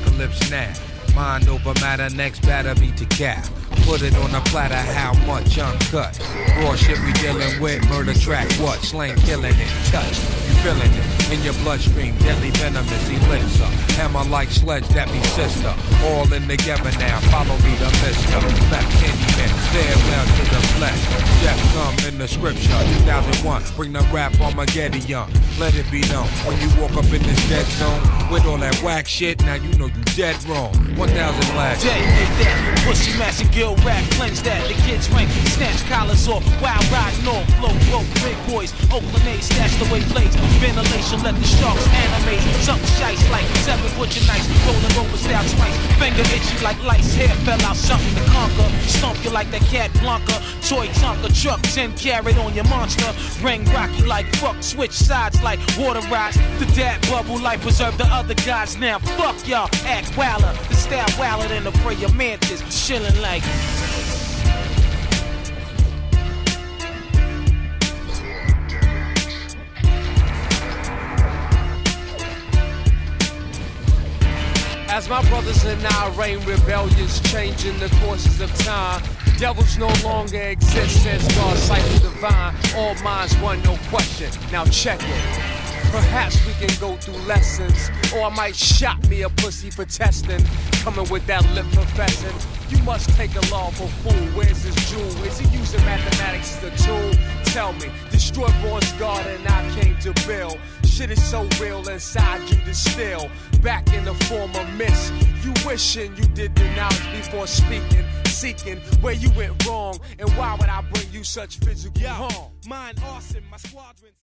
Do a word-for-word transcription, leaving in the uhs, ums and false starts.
apocalypse now. Mind over matter, next batter be to cap. Put it on a platter, how much uncut? Raw shit we dealing with, murder track, what? Slang killing it, touch, you feeling it in your bloodstream, deadly venomous elixir. Hammer like sledge, that be sister. All in together now, follow me the mister. Back Candyman, farewell to the flesh. Death come in the scripture, two thousand one, bring the rap Armageddon. Let it be known, when you walk up in this dead zone, with all that whack shit, now you know you dead wrong. one thousand last. Dead, did that, pussy master, gill rap, cleanse that. The kids rank, snatch collars off, wild riding off, blow, blow, big boys, Oakland A's, stash away blades, ventilation, let the sharks animate, something shice like seven butcher knives, rolling over style twice, finger itchy like lice, hair fell out, something to conquer, stomp you like that cat Blanca, toy Tonka truck, ten carat on your monster, ring rocky like fuck, switch sides like water rides, the dad bubble life preserve the other guys now, fuck y'all, act wilder, the style wilder than the prayer mantis, chilling like. As my brothers and I reign rebellious, changing the courses of time. Devils no longer exist since God's cycle divine. All minds one, no question. Now check it. Perhaps we can go through lessons, or I might shot me a pussy for testing. Coming with that lip professing. You must take a lawful fool. Where's his jewel? Is he using mathematics as a tool? Tell me, destroy Born's garden I came to build. Shit is so real inside you to still. Back in the form of mist. You wishing you did the knowledge before speaking. Seeking where you went wrong. And why would I bring you such physical harm? Mind arson, my squadron.